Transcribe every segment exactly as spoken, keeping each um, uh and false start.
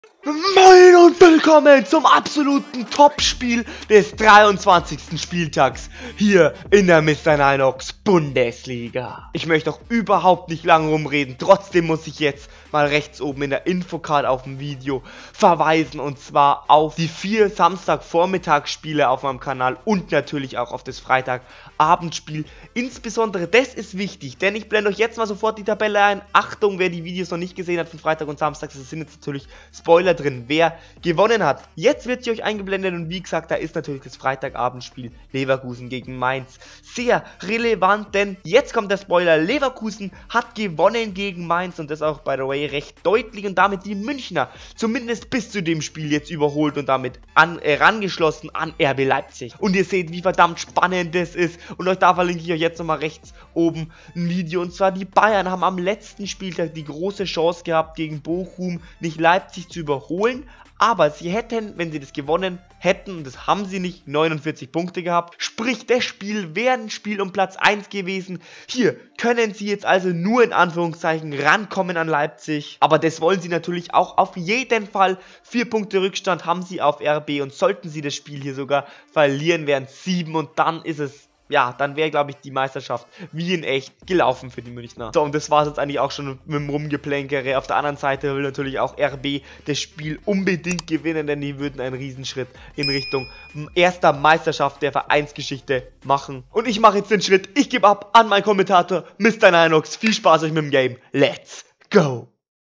Moin und willkommen zum absoluten Topspiel des dreiundzwanzigsten Spieltags hier in der Mister Ninox Bundesliga. Ich möchte auch überhaupt nicht lange rumreden, trotzdem muss ich jetzt mal rechts oben in der Infocard auf dem Video verweisen, und zwar auf die vier Samstagvormittagsspiele auf meinem Kanal und natürlich auch auf das Freitagabendspiel. Insbesondere das ist wichtig, denn ich blende euch jetzt mal sofort die Tabelle ein. Achtung, wer die Videos noch nicht gesehen hat von Freitag und Samstag, das sind jetzt natürlich Spoiler drin, wer gewonnen hat. Jetzt wird sie euch eingeblendet und wie gesagt, da ist natürlich das Freitagabendspiel Leverkusen gegen Mainz sehr relevant, denn jetzt kommt der Spoiler: Leverkusen hat gewonnen gegen Mainz und das auch, by the way, recht deutlich, und damit die Münchner zumindest bis zu dem Spiel jetzt überholt und damit an, äh, rangeschlossen an R B Leipzig. Und ihr seht, wie verdammt spannend das ist, und euch da verlinke ich euch jetzt nochmal rechts oben ein Video, und zwar die Bayern haben am letzten Spieltag die große Chance gehabt, gegen Bochum nicht Leipzig zu überholen, aber sie hätten, wenn sie das gewonnen hätten, und das haben sie nicht, neunundvierzig Punkte gehabt. Sprich, das Spiel wäre ein Spiel um Platz eins gewesen. Hier können sie jetzt also nur in Anführungszeichen rankommen an Leipzig. Aber das wollen sie natürlich auch auf jeden Fall. Vier Punkte Rückstand haben sie auf R B, und sollten sie das Spiel hier sogar verlieren, wären es sieben, und dann ist es... Ja, dann wäre, glaube ich, die Meisterschaft wie in echt gelaufen für die Münchner. So, und das war es jetzt eigentlich auch schon mit dem Rumgeplänkere. Auf der anderen Seite will natürlich auch R B das Spiel unbedingt gewinnen, denn die würden einen Riesenschritt in Richtung erster Meisterschaft der Vereinsgeschichte machen. Und ich mache jetzt den Schritt. Ich gebe ab an meinen Kommentator Mister Ninox. Viel Spaß euch mit dem Game. Let's go!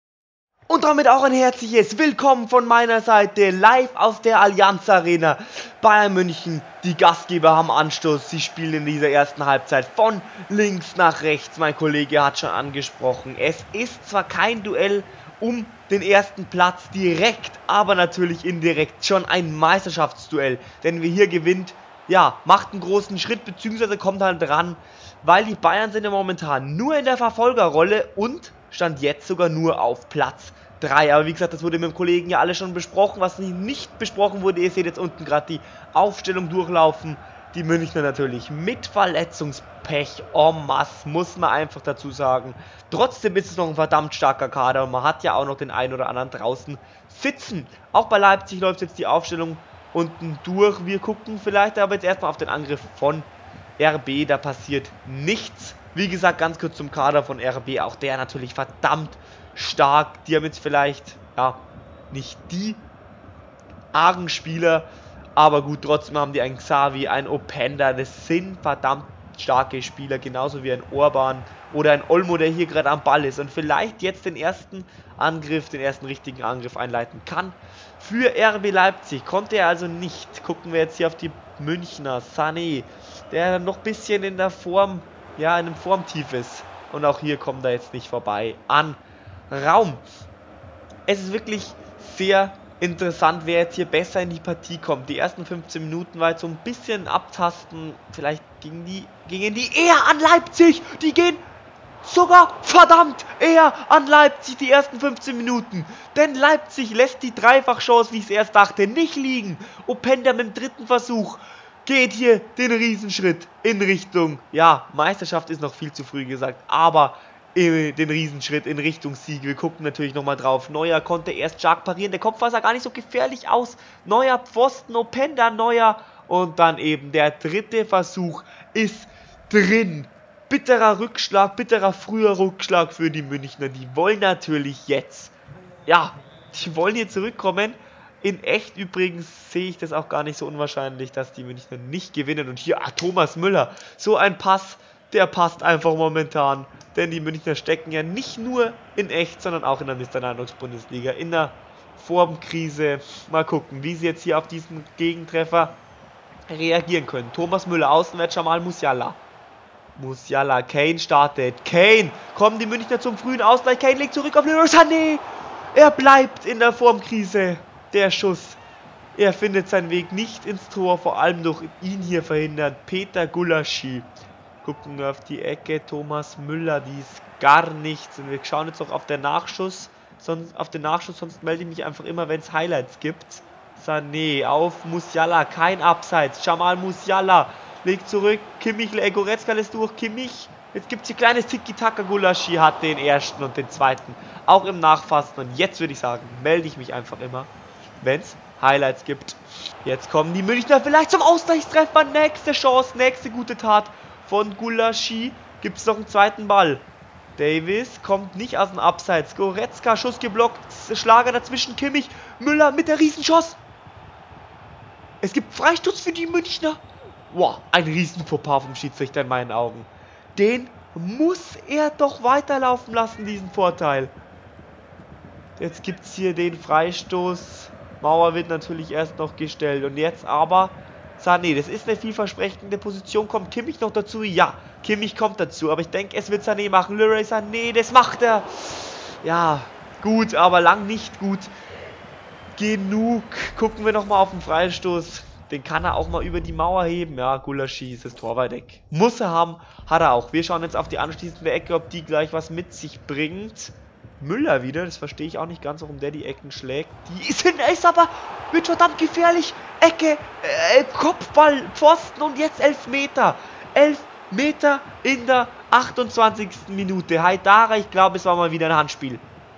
Und damit auch ein herzliches Willkommen von meiner Seite, live aus der Allianz Arena. Bayern München, die Gastgeber haben Anstoß, sie spielen in dieser ersten Halbzeit von links nach rechts. Mein Kollege hat schon angesprochen, es ist zwar kein Duell um den ersten Platz direkt, aber natürlich indirekt schon ein Meisterschaftsduell. Denn wer hier gewinnt, ja, macht einen großen Schritt, beziehungsweise kommt halt dran, weil die Bayern sind ja momentan nur in der Verfolgerrolle und stand jetzt sogar nur auf Platz drei. Aber wie gesagt, das wurde mit dem Kollegen ja alle schon besprochen. Was nicht besprochen wurde, ihr seht jetzt unten gerade die Aufstellung durchlaufen. Die Münchner natürlich mit Verletzungspech en masse, muss man einfach dazu sagen. Trotzdem ist es noch ein verdammt starker Kader und man hat ja auch noch den einen oder anderen draußen sitzen. Auch bei Leipzig läuft jetzt die Aufstellung unten durch. Wir gucken vielleicht aber jetzt erstmal auf den Angriff von R B. Da passiert nichts. Wie gesagt, ganz kurz zum Kader von R B, auch der natürlich verdammt stark. Die haben jetzt vielleicht, ja, nicht die argen Spieler, aber gut, trotzdem haben die einen Xavi, einen Openda, das sind verdammt starke Spieler, genauso wie ein Orban oder ein Olmo, der hier gerade am Ball ist und vielleicht jetzt den ersten Angriff, den ersten richtigen Angriff einleiten kann. Für R B Leipzig konnte er also nicht. Gucken wir jetzt hier auf die Münchner. Sané, der noch ein bisschen in der Form, ja, in einem Formtief ist. Und auch hier kommt er jetzt nicht vorbei an Raum. Es ist wirklich sehr interessant, wer jetzt hier besser in die Partie kommt. Die ersten fünfzehn Minuten war jetzt so ein bisschen abtasten. Vielleicht gingen die, gingen die eher an Leipzig. Die gehen sogar verdammt eher an Leipzig, die ersten fünfzehn Minuten. Denn Leipzig lässt die Dreifachchance, wie ich es erst dachte, nicht liegen. Openda mit dem dritten Versuch geht hier den Riesenschritt in Richtung, ja, Meisterschaft ist noch viel zu früh gesagt, aber den Riesenschritt in Richtung Sieg. Wir gucken natürlich nochmal drauf. Neuer konnte erst stark parieren. Der Kopfball sah gar nicht so gefährlich aus. Neuer Pfosten, Openda, Neuer. Und dann eben der dritte Versuch ist drin. Bitterer Rückschlag, bitterer früher Rückschlag für die Münchner. Die wollen natürlich jetzt, ja, die wollen hier zurückkommen. In echt übrigens sehe ich das auch gar nicht so unwahrscheinlich, dass die Münchner nicht gewinnen. Und hier, ah, Thomas Müller, so ein Pass, der passt einfach momentan. Denn die Münchner stecken ja nicht nur in echt, sondern auch in der Mister Ninox Bundesliga, in der Formkrise. Mal gucken, wie sie jetzt hier auf diesen Gegentreffer reagieren können. Thomas Müller, Außenwärts, Jamal Musiala. Musiala, Kane startet. Kane, kommen die Münchner zum frühen Ausgleich. Kane legt zurück auf Leroy Sané. Er bleibt in der Formkrise. Der Schuss, er findet seinen Weg nicht ins Tor, vor allem durch ihn hier verhindert. Peter Gulaschi. Gucken wir auf die Ecke, Thomas Müller, die ist gar nichts. Und wir schauen jetzt auch auf den Nachschuss, sonst auf den Nachschuss, sonst melde ich mich einfach immer, wenn es Highlights gibt. Sané auf Musiala, kein Abseits. Jamal Musiala legt zurück, Kimmich, äh, Goretzka lässt durch, Kimmich Jetzt gibt es hier kleines Tiki-Taka. Gulaschi hat den ersten und den zweiten auch im Nachfassen. Und jetzt würde ich sagen, melde ich mich einfach immer, wenn es Highlights gibt. Jetzt kommen die Münchner vielleicht zum Ausgleichstreffer. Nächste Chance, nächste gute Tat von Gulaschi. Gibt es noch einen zweiten Ball. Davis kommt nicht aus dem Abseits. Goretzka, Schuss geblockt. Schlager dazwischen. Kimmich. Müller mit der Riesenschuss. Es gibt Freistoß für die Münchner. Wow, ein Riesen-Fauxpas vom Schiedsrichter in meinen Augen. Den muss er doch weiterlaufen lassen, diesen Vorteil. Jetzt gibt es hier den Freistoß. Mauer wird natürlich erst noch gestellt. Und jetzt aber Sané. Das ist eine vielversprechende Position. Kommt Kimmich noch dazu? Ja, Kimmich kommt dazu. Aber ich denke, es wird Sané machen. Leroy Sané, das macht er. Ja, gut, aber lang nicht gut genug. Gucken wir nochmal auf den Freistoß. Den kann er auch mal über die Mauer heben. Ja, Gulaschi ist das Tor weit weg. Muss er haben, hat er auch. Wir schauen jetzt auf die anschließende Ecke, ob die gleich was mit sich bringt. Müller wieder, das verstehe ich auch nicht ganz, warum der die Ecken schlägt. Die sind, ist aber, wird verdammt gefährlich. Ecke, äh, Kopfball, Pfosten und jetzt elf Meter. elf Meter in der achtundzwanzigsten Minute. Haidara, ich glaube, es war mal wieder ein Handspiel.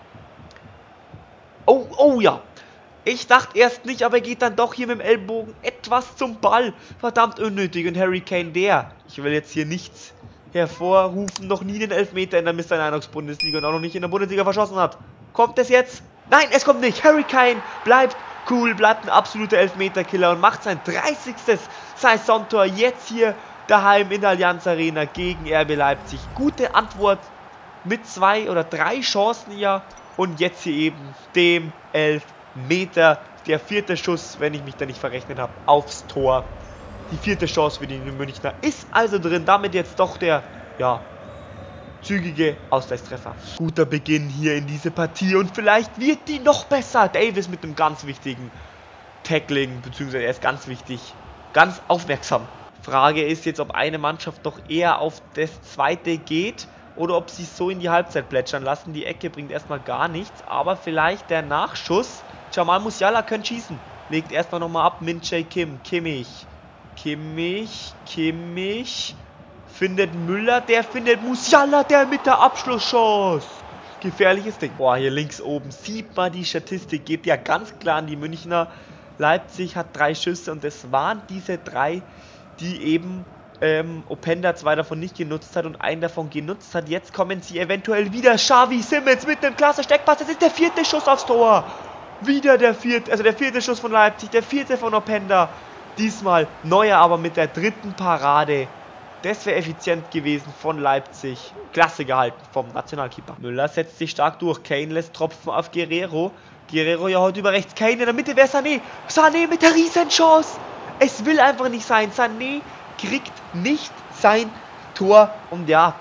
Oh, oh ja. Ich dachte erst nicht, aber er geht dann doch hier mit dem Ellbogen etwas zum Ball. Verdammt unnötig. Und Harry Kane, der, ich will jetzt hier nichts hervorrufen, noch nie den Elfmeter in der Mister Ninox Bundesliga und auch noch nicht in der Bundesliga verschossen hat. Kommt es jetzt? Nein, es kommt nicht. Harry Kane bleibt cool, bleibt ein absoluter Elfmeterkiller und macht sein dreißigstes Saisontor jetzt hier daheim in der Allianz Arena gegen R B Leipzig. Gute Antwort mit zwei oder drei Chancen ja und jetzt hier eben dem Elfmeter. Der vierte Schuss, wenn ich mich da nicht verrechnet habe, aufs Tor. Die vierte Chance für die Münchner ist also drin. Damit jetzt doch der, ja, zügige Ausgleichstreffer. Guter Beginn hier in diese Partie und vielleicht wird die noch besser. Davis mit einem ganz wichtigen Tackling, beziehungsweise er ist ganz wichtig, ganz aufmerksam. Frage ist jetzt, ob eine Mannschaft doch eher auf das zweite geht oder ob sie es so in die Halbzeit plätschern lassen. Die Ecke bringt erstmal gar nichts, aber vielleicht der Nachschuss. Jamal Musiala könnte schießen. Legt erstmal nochmal ab. Min-Jae Kim. Kimmich. Kimmich. Kimmich. Findet Müller. Der findet Musiala, der mit der Abschlusschance. Gefährliches Ding. Boah, hier links oben sieht man die Statistik. Geht ja ganz klar an die Münchner. Leipzig hat drei Schüsse und es waren diese drei, die eben ähm, Openda zwei davon nicht genutzt hat und einen davon genutzt hat. Jetzt kommen sie eventuell wieder. Xavi Simons mit einem klasse Steckpass. Das ist der vierte Schuss aufs Tor. Wieder der vierte, also der vierte Schuss von Leipzig, der vierte von Openda. Diesmal Neuer aber mit der dritten Parade. Das wäre effizient gewesen von Leipzig. Klasse gehalten vom Nationalkeeper. Müller setzt sich stark durch. Kane lässt Tropfen auf Guerrero. Guerrero ja heute über rechts. Kane in der Mitte wäre Sané. Sané mit der Riesenchance. Es will einfach nicht sein. Sané kriegt nicht sein Tor. Und ja,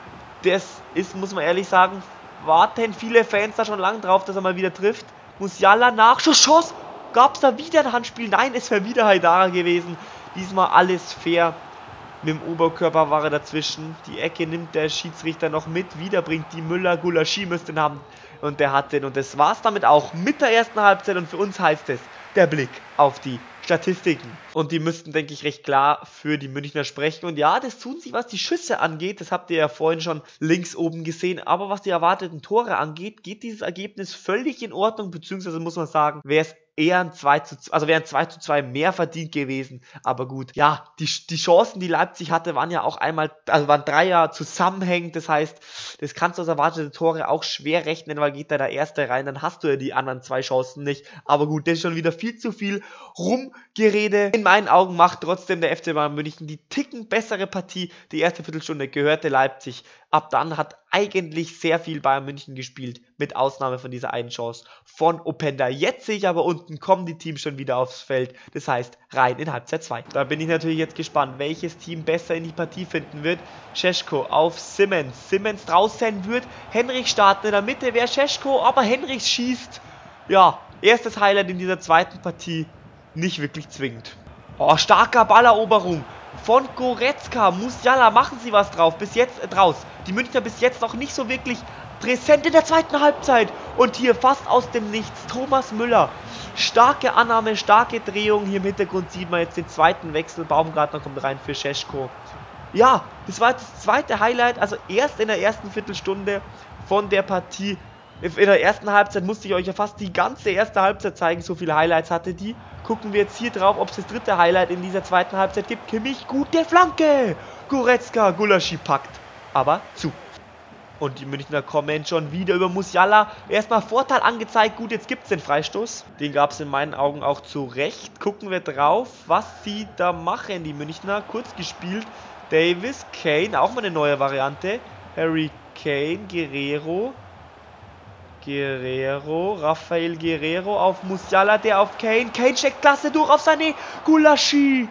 das ist, muss man ehrlich sagen, warten viele Fans da schon lang drauf, dass er mal wieder trifft. Musiala Nachschuss, Chance. Gab es da wieder ein Handspiel? Nein, es wäre wieder Haidara gewesen. Diesmal alles fair. Mit dem Oberkörper war er dazwischen. Die Ecke nimmt der Schiedsrichter noch mit. Wieder bringt die Müller. Gulaschi müsste den haben. Und der hat den. Und das war es damit auch mit der ersten Halbzeit. Und für uns heißt es, der Blick auf die Statistiken. Und die müssten, denke ich, recht klar für die Münchner sprechen. Und ja, das tun sie, was die Schüsse angeht. Das habt ihr ja vorhin schon links oben gesehen. Aber was die erwarteten Tore angeht, geht dieses Ergebnis völlig in Ordnung. Beziehungsweise muss man sagen, wäre es eher ein zwei zu zwei, also wären zwei zu zwei mehr verdient gewesen. Aber gut, ja, die, die Chancen, die Leipzig hatte, waren ja auch einmal, also waren drei ja zusammenhängend. Das heißt, das kannst du aus erwartete Tore auch schwer rechnen, weil geht da der erste rein, dann hast du ja die anderen zwei Chancen nicht. Aber gut, das ist schon wieder viel zu viel Rumgerede. In meinen Augen macht trotzdem der F C Bayern München die ticken bessere Partie. Die erste Viertelstunde gehörte Leipzig. Ab dann hat eigentlich sehr viel Bayern München gespielt, mit Ausnahme von dieser einen Chance von Openda. Jetzt sehe ich aber unten, kommen die Teams schon wieder aufs Feld. Das heißt, rein in Halbzeit zwei. Da bin ich natürlich jetzt gespannt, welches Team besser in die Partie finden wird. Šeško auf Simons. Simons draußen wird Henrich starten. In der Mitte wäre Šeško, aber Henrich schießt. Ja, erstes Highlight in dieser zweiten Partie. Nicht wirklich zwingend. Oh, starker Balleroberung von Goretzka. Musiala, machen sie was drauf. Bis jetzt äh, draus. Die Münchner bis jetzt noch nicht so wirklich präsent in der zweiten Halbzeit. Und hier fast aus dem Nichts Thomas Müller. Starke Annahme, starke Drehung. Hier im Hintergrund sieht man jetzt den zweiten Wechsel. Baumgartner kommt rein für Šeško. ja, das war das zweite Highlight, also erst in der ersten Viertelstunde von der Partie. In der ersten Halbzeit musste ich euch ja fast die ganze erste Halbzeit zeigen, so viele Highlights hatte die. Gucken wir jetzt hier drauf, ob es das dritte Highlight in dieser zweiten Halbzeit gibt. Kimmich, gute Flanke. Goretzka, Gulaschi packt aber zu. Und die Münchner kommen schon wieder über Musiala. Erstmal Vorteil angezeigt. Gut, jetzt gibt es den Freistoß. Den gab es in meinen Augen auch zu Recht. Gucken wir drauf, was sie da machen, die Münchner. Kurz gespielt. Davis, Kane, auch mal eine neue Variante. Harry Kane, Guerrero. Guerrero, Rafael Guerrero auf Musiala, der auf Kane. Kane steckt klasse durch auf Sané. Gulaschi.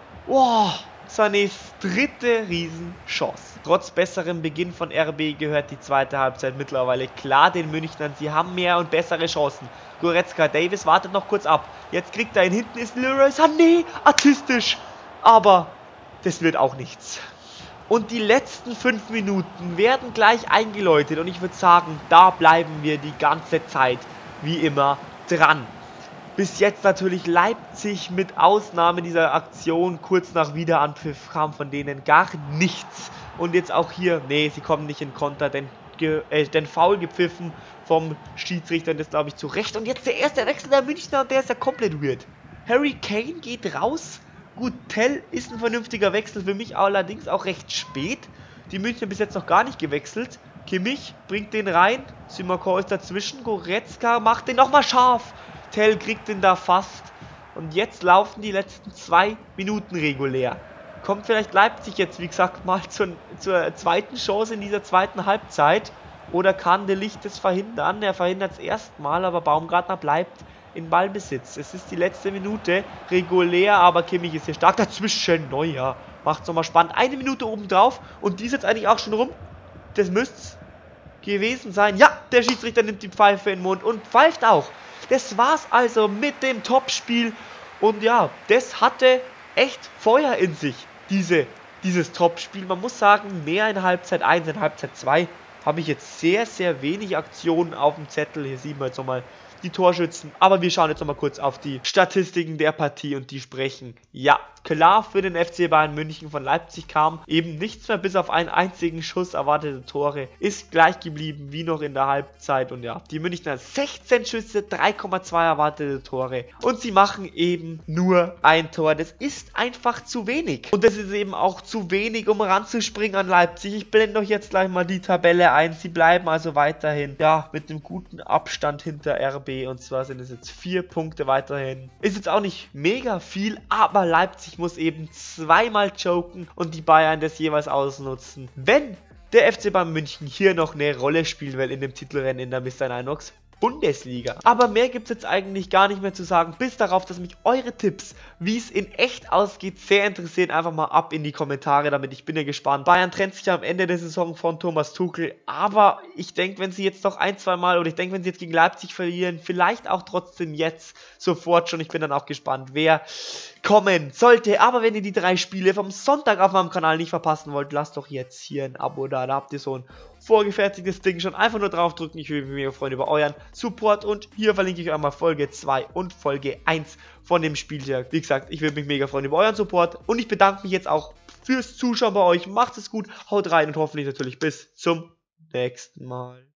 Wow, Sanés dritte Riesenchance. Trotz besserem Beginn von R B gehört die zweite Halbzeit mittlerweile klar den Münchnern. Sie haben mehr und bessere Chancen. Goretzka, Davis wartet noch kurz ab. Jetzt kriegt er ihn. Hinten ist Leroy Sané. Artistisch. Aber das wird auch nichts. Und die letzten fünf Minuten werden gleich eingeläutet. Und ich würde sagen, da bleiben wir die ganze Zeit wie immer dran. Bis jetzt natürlich Leipzig mit Ausnahme dieser Aktion kurz nach Wiederanpfiff kam von denen gar nichts. Und jetzt auch hier, nee, sie kommen nicht in Konter, denn, äh, denn Foul gepfiffen vom Schiedsrichter und das glaube ich zu Recht. Und jetzt der erste Wechsel der Münchner und der ist ja komplett weird. Harry Kane geht raus. Gut, Tell ist ein vernünftiger Wechsel, für mich allerdings auch recht spät. Die Münchner bis jetzt noch gar nicht gewechselt. Kimmich bringt den rein, Simakor ist dazwischen, Goretzka macht den nochmal scharf. Tell kriegt den da fast. Und jetzt laufen die letzten zwei Minuten regulär. Kommt vielleicht Leipzig jetzt, wie gesagt, mal zur, zur zweiten Chance in dieser zweiten Halbzeit. Oder kann De Ligt das verhindern? Er verhindert es erstmal, aber Baumgartner bleibt in Ballbesitz. Es ist die letzte Minute, regulär, aber Kimmich ist hier stark dazwischen. Neuer macht es nochmal spannend. Eine Minute obendrauf und die ist jetzt eigentlich auch schon rum. Das müsste es gewesen sein. Ja, der Schiedsrichter nimmt die Pfeife in den Mund und pfeift auch. Das war's also mit dem Topspiel. Und ja, das hatte echt Feuer in sich, diese, dieses Topspiel. Man muss sagen, mehr in Halbzeit eins, in Halbzeit zwei habe ich jetzt sehr, sehr wenig Aktionen auf dem Zettel. Hier sieht man jetzt nochmal die Torschützen. Aber wir schauen jetzt nochmal kurz auf die Statistiken der Partie und die sprechen. Ja, klar für den F C Bayern München. Von Leipzig kam eben nichts mehr, bis auf einen einzigen Schuss erwartete Tore. Ist gleich geblieben wie noch in der Halbzeit. Und ja, die Münchner sechzehn Schüsse, drei Komma zwei erwartete Tore. Und sie machen eben nur ein Tor. Das ist einfach zu wenig. Und das ist eben auch zu wenig, um ranzuspringen an Leipzig. Ich blende euch jetzt gleich mal die Tabelle ein. Sie bleiben also weiterhin, ja, mit einem guten Abstand hinter R B. Und zwar sind es jetzt vier Punkte weiterhin. Ist jetzt auch nicht mega viel, aber Leipzig muss eben zweimal choken und die Bayern das jeweils ausnutzen. Wenn der F C Bayern München hier noch eine Rolle spielen will in dem Titelrennen in der Mister Ninox Bundesliga. Aber mehr gibt es jetzt eigentlich gar nicht mehr zu sagen, bis darauf, dass mich eure Tipps, wie es in echt ausgeht, sehr interessieren. Einfach mal ab in die Kommentare, damit ich bin ja gespannt. Bayern trennt sich ja am Ende der Saison von Thomas Tuchel, aber ich denke, wenn sie jetzt noch ein, zwei Mal, oder ich denke, wenn sie jetzt gegen Leipzig verlieren, vielleicht auch trotzdem jetzt sofort schon. Ich bin dann auch gespannt, wer kommen sollte. Aber wenn ihr die drei Spiele vom Sonntag auf meinem Kanal nicht verpassen wollt, lasst doch jetzt hier ein Abo da. Da habt ihr so ein vorgefertigtes Ding schon. Einfach nur draufdrücken. Ich würde mich mega freuen über euren Support. Und hier verlinke ich euch mal Folge zwei und Folge eins von dem Spieltag. Wie gesagt, ich würde mich mega freuen über euren Support. Und ich bedanke mich jetzt auch fürs Zuschauen bei euch. Macht es gut, haut rein und hoffentlich natürlich bis zum nächsten Mal.